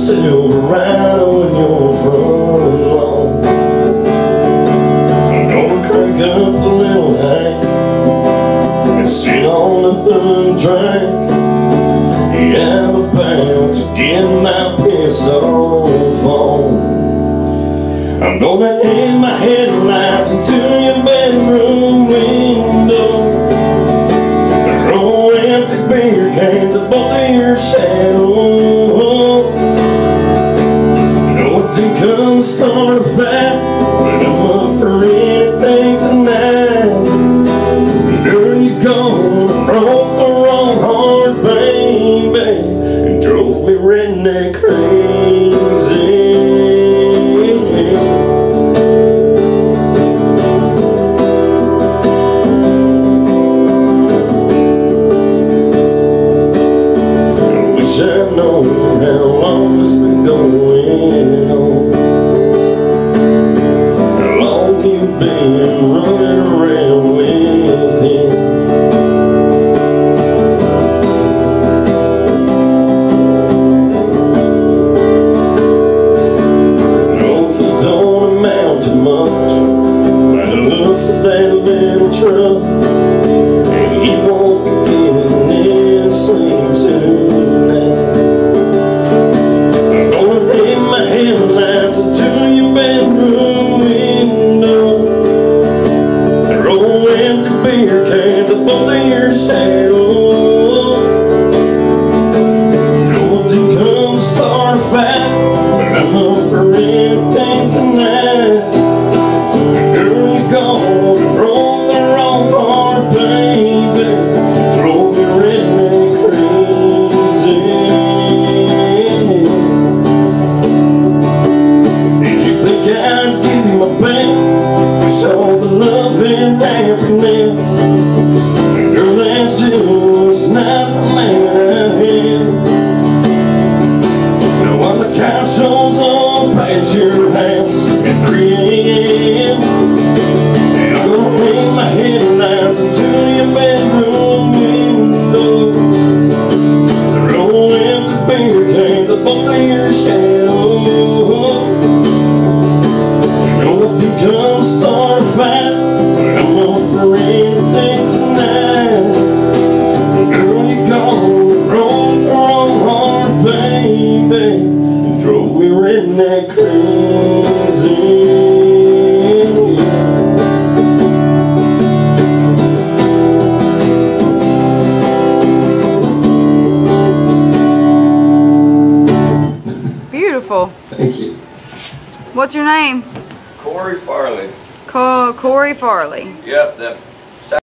silver ride on your front lawn. I'm gonna crank up a little high and sit on the hood drink. Yeah, I'm about to get my pissed off on. I'm gonna hang my headlights into your bedroom window, throw empty beer cans at both of your shadows. No one can start a fight, but I'm up for anything tonight. Girl, you gone and broke the wrong heart, baby, and drove me redneck crazy. I know how long it's been going on, how long you've been running around with him. No, he don't amount to much by the looks of that little truck, and he won't be getting his sleep tonight. Headlights into your bedroom window, throw empty beer cans at both of your shadows. No one to come start a fight, but I'm up for anything tonight. Girl, you gone and broke the wrong heart, baby, drove me redneck crazy. I'd give you my best, show the love and happiness. Girl, that's just not the man I am. Now when the cow shows up at your house at 3 a.m., I'm gonna hang my headlights into your bedroom window, throw empty beer cans at both of your shadows. Come start a fight, but I'm up for anything tonight. Girl, you gone and broke the wrong heart, baby, and drove me redneck crazy. Beautiful. Thank you. What's your name? Cory Farley. Cory Farley. Yep, that